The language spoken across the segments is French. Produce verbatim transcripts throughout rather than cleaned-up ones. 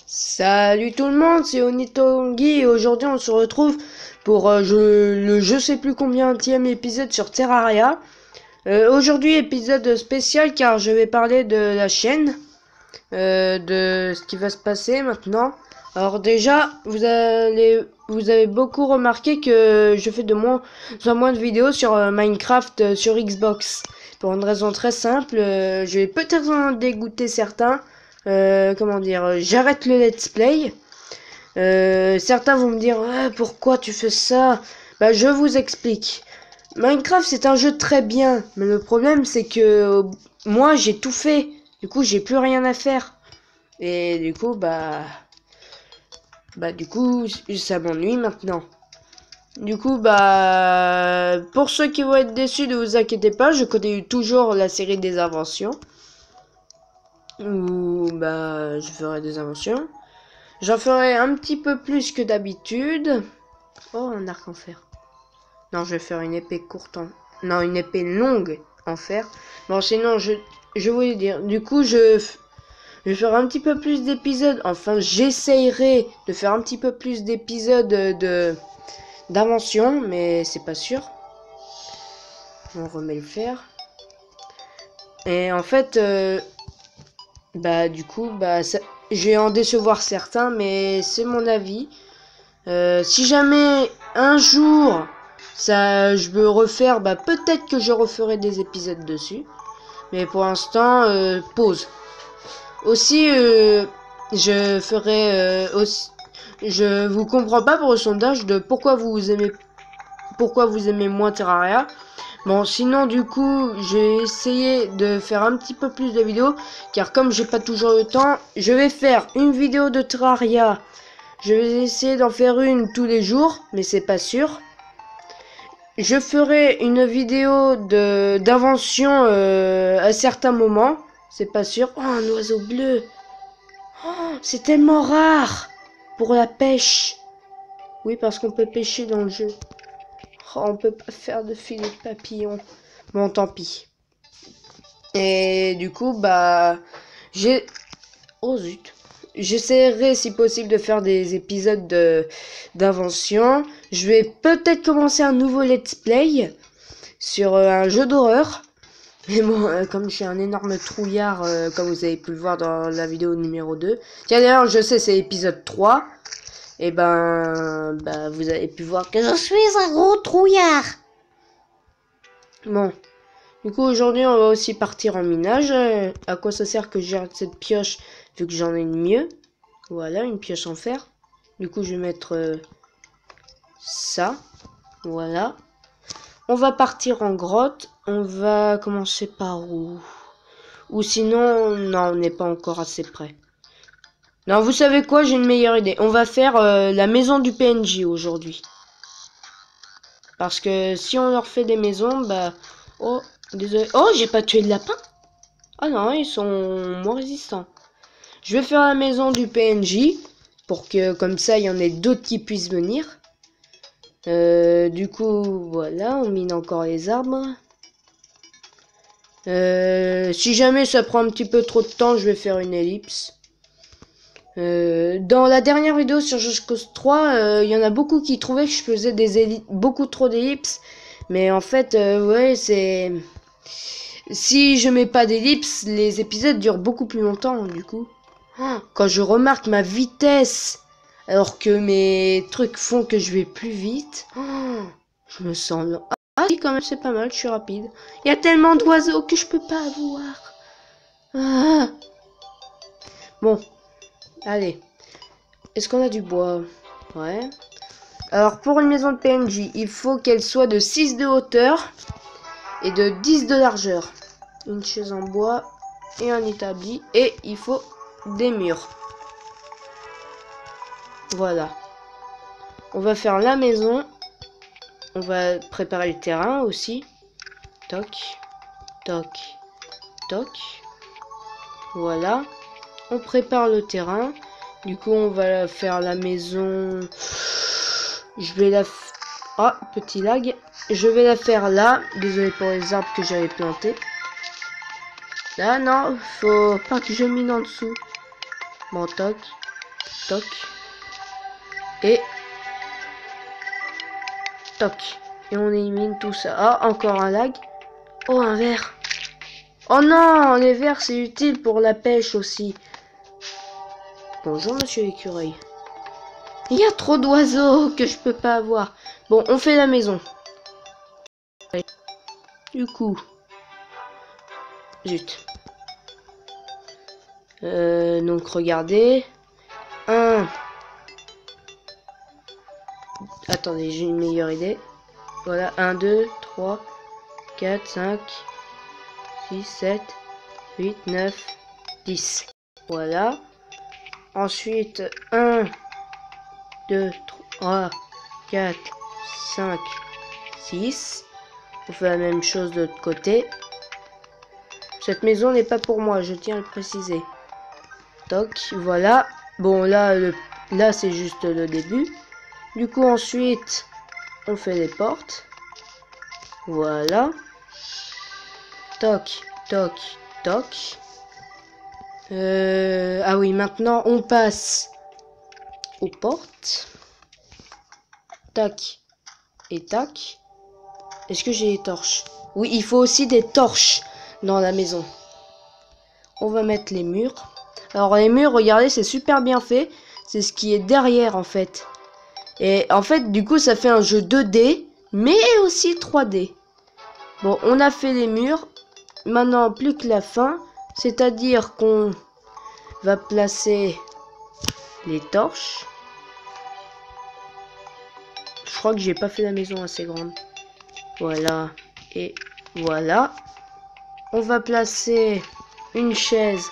Salut tout le monde, c'est Onitongi et aujourd'hui on se retrouve pour euh, je, le je sais plus combienième épisode sur Terraria. Euh, aujourd'hui épisode spécial car je vais parler de la chaîne, euh, de ce qui va se passer maintenant. Alors déjà, vous allez, vous avez beaucoup remarqué que je fais de moins en moins de vidéos sur euh, Minecraft euh, sur Xbox. Pour une raison très simple, euh, je vais peut-être en dégoûter certains. Euh, comment dire, j'arrête le let's play. Euh, certains vont me dire ah, pourquoi tu fais ça. Bah je vous explique. Minecraft c'est un jeu très bien, mais le problème c'est que euh, moi j'ai tout fait. Du coup j'ai plus rien à faire. Et du coup bah bah du coup ça m'ennuie maintenant. Du coup bah pour ceux qui vont être déçus, ne vous inquiétez pas, je connais toujours la série des inventions. Ou bah je ferai des inventions. J'en ferai un petit peu plus que d'habitude. Oh, un arc en fer. Non, je vais faire une épée courte en... Non, une épée longue en fer. Bon, sinon, je, je voulais dire... Du coup, je, je vais faire un petit peu plus d'épisodes. Enfin, j'essayerai de faire un petit peu plus d'épisodes de d'invention, mais c'est pas sûr. On remet le fer. Et en fait... Euh, bah, du coup, bah... Ça, je vais en décevoir certains, mais c'est mon avis. Euh, si jamais un jour ça je veux refaire, bah peut-être que je referai des épisodes dessus. Mais pour l'instant, euh, pause. Aussi, euh, je ferai euh, aussi. Je vous comprends pas pour le sondage de pourquoi vous aimez pourquoi vous aimez moins Terraria. Bon, sinon du coup, j'ai essayé de faire un petit peu plus de vidéos, car comme j'ai pas toujours le temps, je vais faire une vidéo de Terraria. Je vais essayer d'en faire une tous les jours, mais c'est pas sûr. Je ferai une vidéo de d'invention euh, à certains moments, c'est pas sûr. Oh, un oiseau bleu. Oh, c'est tellement rare pour la pêche. Oui, parce qu'on peut pêcher dans le jeu. Oh, on peut pas faire de filet de papillon. Bon, tant pis. Et du coup, bah, j'ai... Oh zut. J'essaierai si possible de faire des épisodes de d'invention. Je vais peut-être commencer un nouveau let's play sur euh, un jeu d'horreur. Mais bon, euh, comme je suis un énorme trouillard, euh, comme vous avez pu le voir dans la vidéo numéro deux. Tiens, d'ailleurs, je sais, c'est épisode trois. Et ben, bah, vous avez pu voir que je suis un gros trouillard. Bon. Du coup, aujourd'hui, on va aussi partir en minage. Euh, à quoi ça sert que j'ai cette pioche, vu que j'en ai une mieux. Voilà, une pioche en fer. Du coup, je vais mettre euh, ça. Voilà. On va partir en grotte. On va commencer par où? Ou sinon, non, on n'est pas encore assez près. Non, vous savez quoi? J'ai une meilleure idée. On va faire euh, la maison du P N J aujourd'hui. Parce que si on leur fait des maisons, bah... Oh, désolé. Oh, j'ai pas tué de lapin. Ah non, ils sont moins résistants. Je vais faire la maison du P N J. Pour que, comme ça, il y en ait d'autres qui puissent venir. Euh, du coup, voilà, on mine encore les arbres. Euh, si jamais ça prend un petit peu trop de temps, je vais faire une ellipse. Euh, dans la dernière vidéo sur Just Cause trois, il euh, y en a beaucoup qui trouvaient que je faisais des beaucoup trop d'ellipses. Mais en fait, euh, ouais, c'est... Si je mets pas d'ellipse, les épisodes durent beaucoup plus longtemps, du coup. Quand je remarque ma vitesse, alors que mes trucs font que je vais plus vite, je me sens... Ah oui, quand même, c'est pas mal, je suis rapide. Il y a tellement d'oiseaux que je peux pas voir. Ah. Bon. Allez. Est-ce qu'on a du bois? Ouais. Alors, pour une maison de P N J, il faut qu'elle soit de six de hauteur et de dix de largeur. Une chaise en bois et un établi. Et il faut des murs. Voilà. On va faire la maison. On va préparer le terrain aussi. Toc. Toc. Toc. Voilà. On prépare le terrain. Du coup, on va faire la maison. Je vais la... Ah, petit lag. Je vais la faire là. Désolé pour les arbres que j'avais plantés. Là, non. Faut pas que je mine en dessous. Bon, toc. Toc. Et... Toc. Et on élimine tout ça. Ah, encore un lag. Oh, un verre. Oh non, les vers c'est utile pour la pêche aussi. Bonjour monsieur l'écureuil. Il y a trop d'oiseaux que je peux pas avoir. Bon, on fait la maison. Du coup. Zut. Euh, donc regardez. Un. Attendez, j'ai une meilleure idée. Voilà, un, deux, trois, quatre, cinq, six, sept, huit, neuf, dix. Voilà. Ensuite, un, deux, trois, quatre, cinq, six. On fait la même chose de l'autre côté. Cette maison n'est pas pour moi, je tiens à le préciser. Toc, voilà. Bon, là, le, là c'est juste le début. Du coup, ensuite, on fait les portes. Voilà. Toc, toc, toc. Euh, ah oui, maintenant, on passe aux portes. Tac et tac. Est-ce que j'ai des torches? Oui, il faut aussi des torches dans la maison. On va mettre les murs. Alors les murs, regardez, c'est super bien fait. C'est ce qui est derrière en fait. Et en fait, du coup, ça fait un jeu deux D, mais aussi trois D. Bon, on a fait les murs. Maintenant, plus que la fin. C'est-à-dire qu'on va placer les torches. Je crois que j'ai pas fait la maison assez grande. Voilà. Et voilà. On va placer une chaise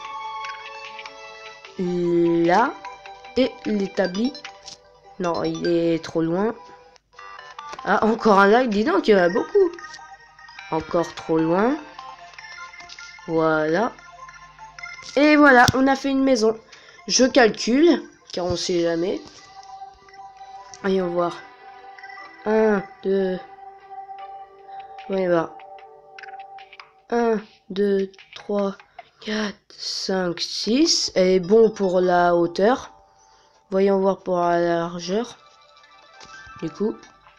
là. Et l'établi. Non, il est trop loin. Ah, encore un lag. Dis donc, il y en a beaucoup. Encore trop loin. Voilà. Et voilà, on a fait une maison. Je calcule, car on sait jamais. Voyons voir. un, deux... Voyons voir. un, deux, trois, quatre, cinq, six. Elle est bon pour la hauteur. Voyons voir pour la largeur. Du coup.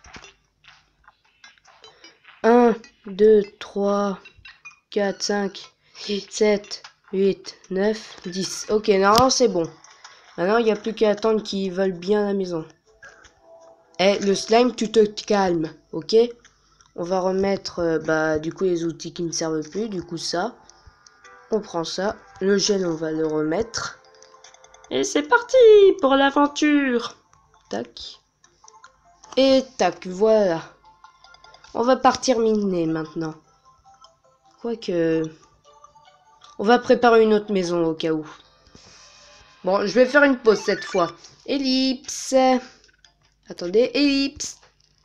un, deux, trois, quatre, cinq, six, sept, huit, neuf, dix. Ok, non, c'est bon. Maintenant, il n'y a plus qu'à attendre qu'ils veulent bien la maison. Eh, le slime, tu te calmes, ok? On va remettre, euh, bah, du coup, les outils qui ne servent plus. Du coup, ça. On prend ça. Le gel, on va le remettre. Et c'est parti pour l'aventure. Tac. Et tac, voilà. On va partir miner maintenant. Quoique... On va préparer une autre maison au cas où. Bon, je vais faire une pause cette fois. Ellipse. Attendez, ellipse.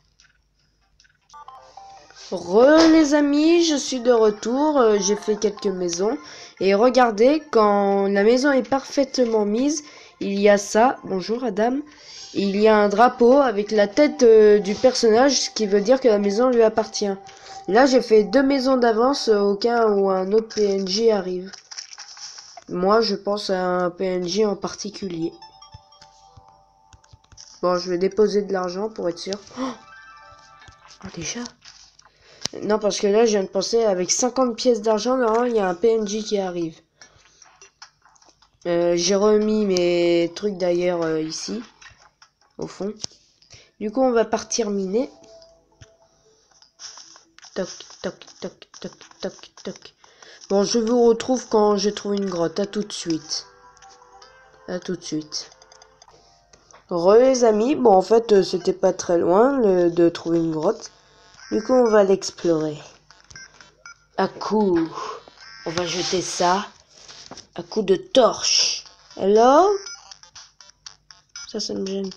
Re les amis, je suis de retour. Euh, J'ai fait quelques maisons. Et regardez, quand la maison est parfaitement mise, il y a ça. Bonjour Adam. Il y a un drapeau avec la tête euh, du personnage, ce qui veut dire que la maison lui appartient. Là, j'ai fait deux maisons d'avance euh, au cas où un autre P N J arrive. Moi, je pense à un P N J en particulier. Bon, je vais déposer de l'argent pour être sûr. Oh, oh déjà? Non, parce que là, je viens de penser, avec cinquante pièces d'argent, normalement, il y a un P N J qui arrive. Euh, j'ai remis mes trucs d'ailleurs euh, ici, au fond. Du coup, on va partir miner. Toc, toc, toc, toc, toc, toc. Bon, je vous retrouve quand je trouve une grotte. À tout de suite. À tout de suite. Re les amis, bon en fait euh, c'était pas très loin le, de trouver une grotte. Du coup on va l'explorer. À coup, on va jeter ça. À coup de torche. Hello? Ça, ça me gêne.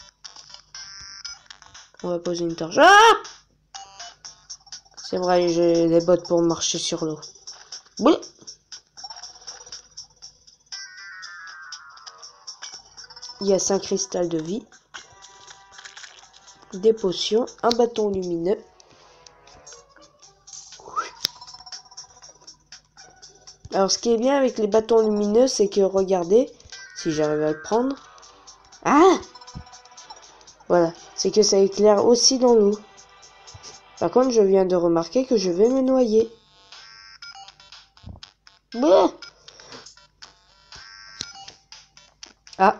On va poser une torche. Ah! C'est vrai, j'ai des bottes pour marcher sur l'eau. Oui. Il y a cinq cristal de vie. Des potions. Un bâton lumineux. Alors, ce qui est bien avec les bâtons lumineux, c'est que, regardez, si j'arrive à le prendre, Ah! Voilà, c'est que ça éclaire aussi dans l'eau. Par contre, je viens de remarquer que je vais me noyer. Bah! Ah!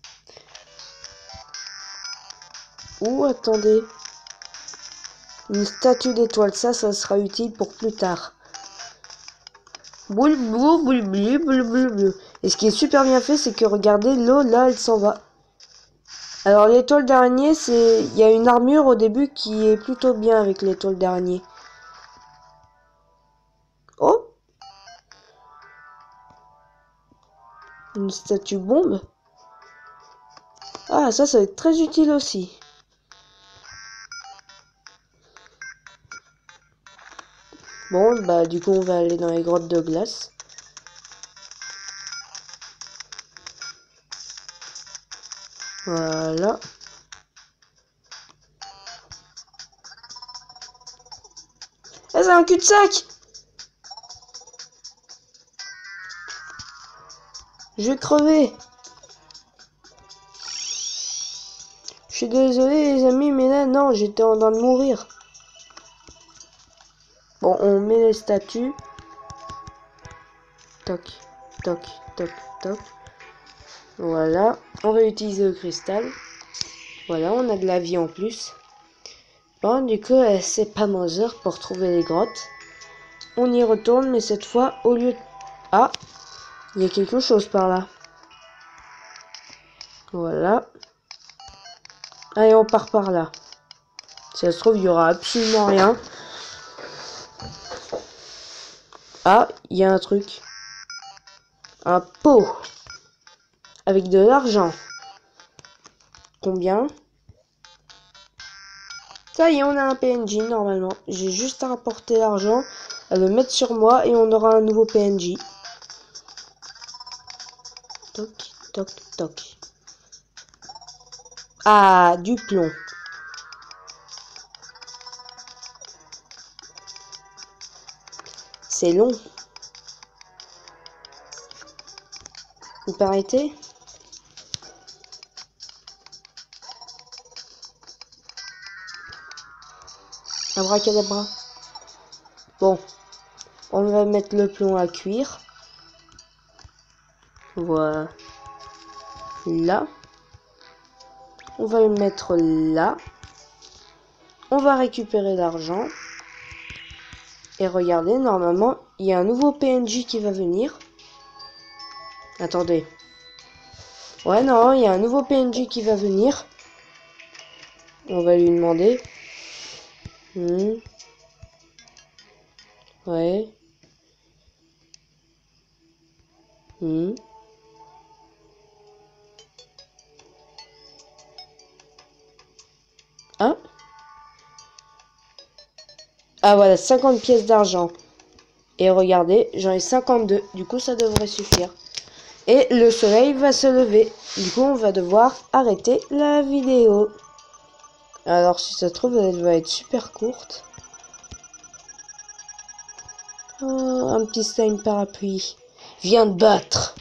Ouh, attendez. Une statue d'étoile, ça, ça sera utile pour plus tard. Boule, boule, boule, boule, boule, boule, boule. Et ce qui est super bien fait, c'est que regardez, l'eau, là, elle s'en va. Alors, l'étoile d'araignée, c'est... Il y a une armure au début qui est plutôt bien avec l'étoile d'araignée. Oh! Une statue bombe. Ah, ça, ça va être très utile aussi. Bon, bah, du coup, on va aller dans les grottes de glace. Voilà. Ah, c'est un cul-de-sac! Je vais crever. Je suis désolé, les amis, mais là, non, j'étais en train de mourir. Bon, on met les statues. Toc, toc, toc, toc. Voilà. On va utiliser le cristal. Voilà, on a de la vie en plus. Bon, du coup, euh, c'est pas moins heure pour trouver les grottes. On y retourne, mais cette fois, au lieu de... Ah, il y a quelque chose par là. Voilà. Allez, on part par là. Si ça se trouve, il y aura absolument rien. Ah, il y a un truc. Un pot. Avec de l'argent. Combien? Ça y est, on a un P N J normalement. J'ai juste à rapporter l'argent, à le mettre sur moi et on aura un nouveau P N J. Toc, toc, toc. Ah, du plomb. C'est long. Vous permettez? Abracadabra. Bon, on va mettre le plomb à cuire. Voilà. Là. On va le mettre là. On va récupérer l'argent. Et regardez, normalement, il y a un nouveau P N J qui va venir. Attendez. Ouais, non, il y a un nouveau P N J qui va venir. On va lui demander. Hmm. Ouais. Hmm. Ah. Ah voilà, cinquante pièces d'argent. Et regardez, j'en ai cinquante-deux. Du coup, ça devrait suffire. Et le soleil va se lever. Du coup, on va devoir arrêter la vidéo. Alors, si ça se trouve, elle va être super courte. Oh, un petit slime parapluie. Viens te battre.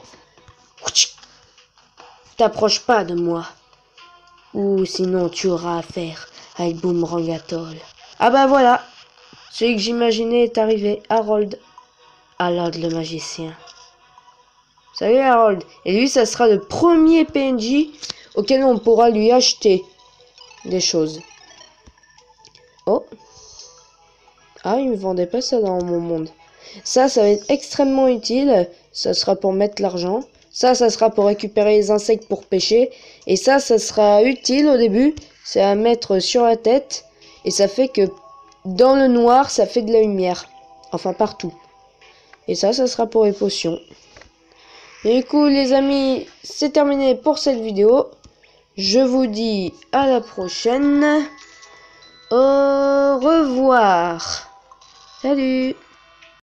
T'approches pas de moi. Ou sinon, tu auras affaire avec Boomerang Atoll. Ah bah voilà. Celui que j'imaginais est arrivé. Harold. Harold le magicien. Salut Harold. Et lui, ça sera le premier P N J auquel on pourra lui acheter des choses. Oh. Ah, il me vendait pas ça dans mon monde. Ça, ça va être extrêmement utile. Ça sera pour mettre l'argent. Ça, ça sera pour récupérer les insectes pour pêcher. Et ça, ça sera utile au début. C'est à mettre sur la tête. Et ça fait que dans le noir, ça fait de la lumière. Enfin, partout. Et ça, ça sera pour les potions. Et du coup, les amis, c'est terminé pour cette vidéo. Je vous dis à la prochaine. Au revoir. Salut.